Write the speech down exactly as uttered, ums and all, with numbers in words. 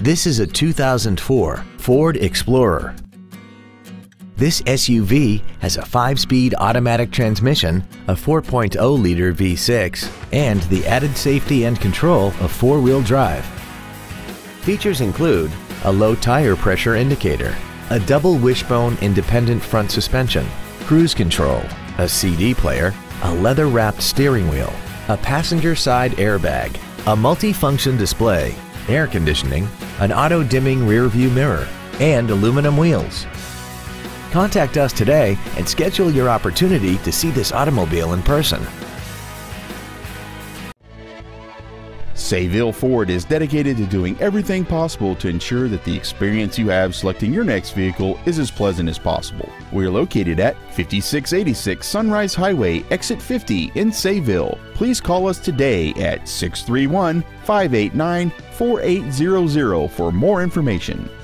This is a two thousand four Ford Explorer. This S U V has a five-speed automatic transmission, a four point oh liter V six, and the added safety and control of four-wheel drive. Features include a low tire pressure indicator, a double wishbone independent front suspension, cruise control, a C D player, a leather-wrapped steering wheel, a passenger side airbag, a multi-function display, air conditioning, an auto-dimming rear-view mirror, and aluminum wheels. Contact us today and schedule your opportunity to see this automobile in person. Sayville Ford is dedicated to doing everything possible to ensure that the experience you have selecting your next vehicle is as pleasant as possible. We are located at fifty-six eighty-six Sunrise Highway, Exit fifty in Sayville. Please call us today at six three one, five eight nine, four eight zero zero for more information.